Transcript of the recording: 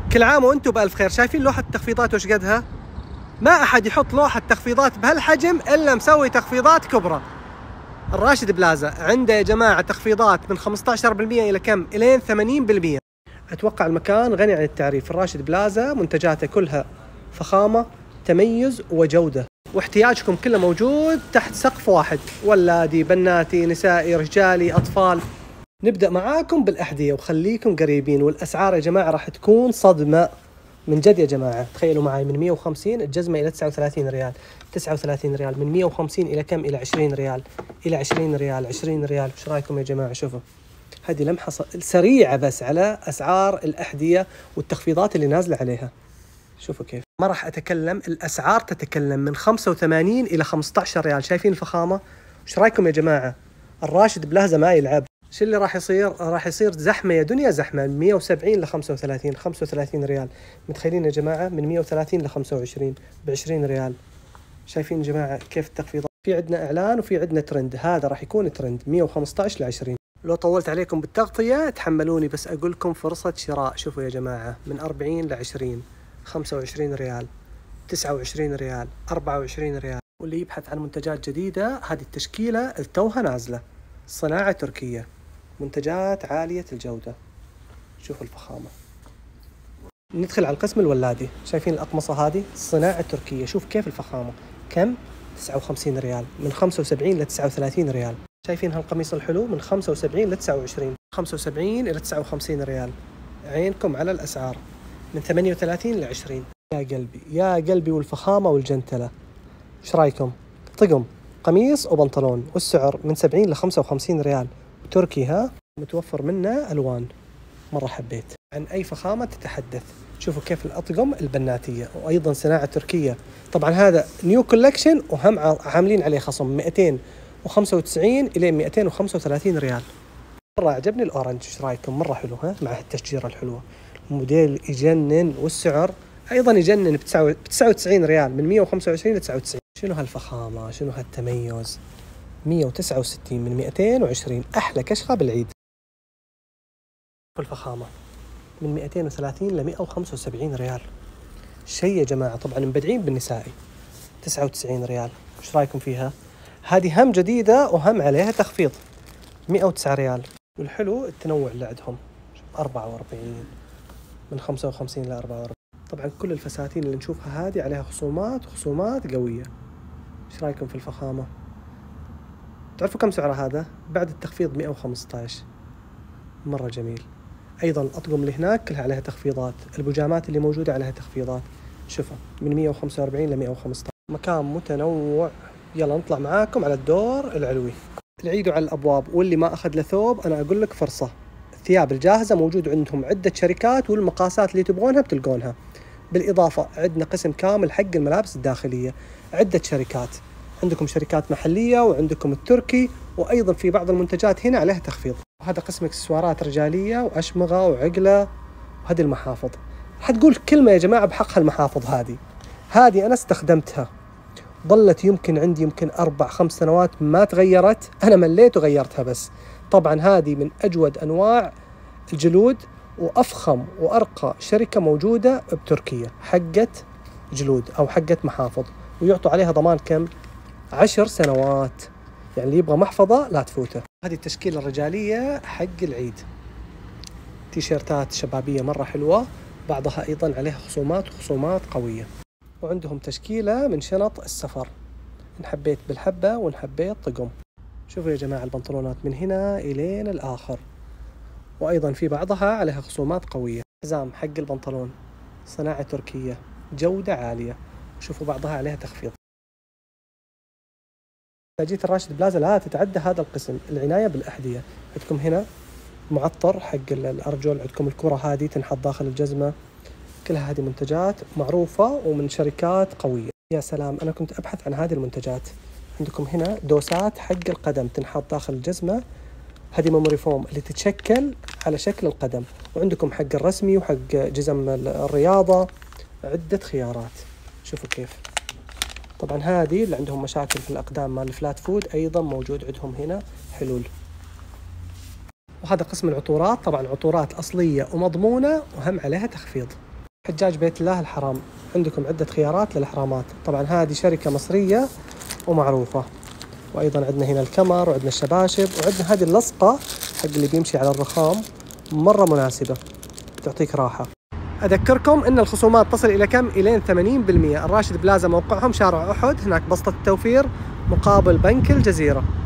كل عام وانتم بألف خير. شايفين لوحة التخفيضات وش قدها؟ ما أحد يحط لوحة تخفيضات بهالحجم إلا مسوي تخفيضات كبرى. الراشد بلازا عنده يا جماعة تخفيضات من 15% إلى كم؟ إلين 80%. أتوقع المكان غني عن التعريف. الراشد بلازا منتجاته كلها فخامة، تميز وجودة، واحتياجكم كله موجود تحت سقف واحد، ولادي، بناتي، نسائي، رجالي، أطفال. نبدأ معاكم بالأحذية وخليكم قريبين، والأسعار يا جماعة راح تكون صدمة من جد يا جماعة. تخيلوا معي من 150 الجزمة إلى 39 ريال، 39 ريال من 150 إلى كم؟ إلى 20 ريال، إلى 20 ريال، 20 ريال. وش رأيكم يا جماعة؟ شوفوا هذه لمحة سريعة بس على أسعار الأحذية والتخفيضات اللي نازلة عليها. شوفوا كيف. ما راح أتكلم، الأسعار تتكلم من 85 إلى 15 ريال. شايفين الفخامة؟ وش رأيكم يا جماعة؟ الراشد بلازا ما يلعب. شو اللي راح يصير؟ راح يصير زحمة يا دنيا زحمة. من 170 ل 35، 35 ريال. متخيلين يا جماعة؟ من 130 ل 25 ب 20 ريال. شايفين يا جماعة كيف التخفيضات؟ في عندنا إعلان وفي عندنا ترند. هذا راح يكون ترند 115 ل 20. لو طولت عليكم بالتغطية تحملوني، بس أقول لكم فرصة شراء. شوفوا يا جماعة من 40 ل 20، 25 ريال، 29 ريال، 24 ريال. واللي يبحث عن منتجات جديدة، هذه التشكيلة التوها نازلة، صناعة تركية، منتجات عالية الجودة. شوفوا الفخامة. ندخل على القسم الولادي. شايفين الأقمصة هذه صناعة تركية. شوف كيف الفخامة. كم؟ 59 ريال من 75 ل 39 ريال. شايفين هالقميص الحلو من 75 ل 29، 75 إلى 59 ريال. عينكم على الأسعار من 38 ل 20. يا قلبي يا قلبي، والفخامة والجنتلة. ايش رايكم؟ طقم قميص وبنطلون، والسعر من 70 ل 55 ريال. تركي، ها؟ متوفر منه ألوان. مرة حبيت. عن أي فخامة تتحدث. شوفوا كيف الأطقم البناتية، وأيضا صناعة تركية. طبعا هذا نيو كولكشن، وهم عاملين عليه خصم 295 إلى 235 ريال. مرة عجبني الأورنج. ايش رايكم؟ مرة حلو، ها؟ مع التشجيرة الحلوة. الموديل يجنن، والسعر أيضا يجنن ب 99 ريال من 125 ل 99. شنو هالفخامة؟ شنو هالتميز؟ 169 من 220. أحلى كشخة بالعيد. الفخامة من 230 ل 175 ريال. شيء يا جماعة. طبعا مبدعين بالنسائي. 99 ريال. وش رايكم فيها؟ هذه هم جديدة وهم عليها تخفيض 109 ريال. والحلو التنوع اللي عندهم 44 من 55 ل 44. طبعا كل الفساتين اللي نشوفها هذه عليها خصومات قوية. ايش رايكم في الفخامة؟ تعرفوا كم سعره هذا؟ بعد التخفيض 115. مرة جميل. أيضا الأطقم اللي هناك كلها عليها تخفيضات. البجامات اللي موجودة عليها تخفيضات. شوفوا من 145 ل 115. مكان متنوع. يلا نطلع معاكم على الدور العلوي. العيد على الأبواب، واللي ما أخذ له ثوب أنا أقول لك فرصة. الثياب الجاهزة موجود عندهم عدة شركات، والمقاسات اللي تبغونها بتلقونها. بالإضافة عندنا قسم كامل حق الملابس الداخلية، عدة شركات. عندكم شركات محلية وعندكم التركي، وأيضا في بعض المنتجات هنا عليها تخفيض. وهذا قسم اكسسوارات رجالية وأشمغة وعقلة. وهذه المحافظ. حتقول كلمة يا جماعة بحق هالمحافظ. هذه أنا استخدمتها، ظلت يمكن عندي 4-5 سنوات ما تغيرت. أنا مليت وغيرتها. بس طبعا هذه من أجود أنواع الجلود، وأفخم وأرقى شركة موجودة بتركيا حقت جلود أو حقت محافظ، ويعطوا عليها ضمان كم؟ 10 سنوات. يعني اللي يبغى محفظة لا تفوته. هذه التشكيلة الرجالية حق العيد. تيشيرتات شبابية مرة حلوة، بعضها أيضا عليها خصومات قوية. وعندهم تشكيلة من شنط السفر، إن حبيت بالحبة وإن حبيت طقم. شوفوا يا جماعة البنطلونات من هنا إلين الآخر، وأيضا في بعضها عليها خصومات قوية. حزام حق البنطلون صناعة تركية، جودة عالية. شوفوا بعضها عليها تخفيض. إذا جيت الراشد بلازا لا تتعدى هذا القسم، العناية بالأحذية. عندكم هنا معطر حق الأرجل، عندكم الكرة هذه تنحط داخل الجزمة. كلها هذه منتجات معروفة ومن شركات قوية. يا سلام، أنا كنت أبحث عن هذه المنتجات. عندكم هنا دوسات حق القدم تنحط داخل الجزمة، هذه ميموري فوم اللي تتشكل على شكل القدم. وعندكم حق الرسمي وحق جزم الرياضة، عدة خيارات. شوفوا كيف. طبعا هذه اللي عندهم مشاكل في الأقدام مال الفلات فود أيضا موجود عندهم هنا حلول. وهذا قسم العطورات. طبعا عطورات أصلية ومضمونة وهم عليها تخفيض. حجاج بيت الله الحرام، عندكم عدة خيارات للإحرامات. طبعا هذه شركة مصرية ومعروفة. وأيضا عندنا هنا الكمر وعندنا الشباشب وعندنا هذه اللصقة حق اللي بيمشي على الرخام، مرة مناسبة تعطيك راحة. أذكركم أن الخصومات تصل إلى كم؟ إلى 80%. الراشد بلازا موقعهم شارع أحد، هناك بسطة التوفير مقابل بنك الجزيرة.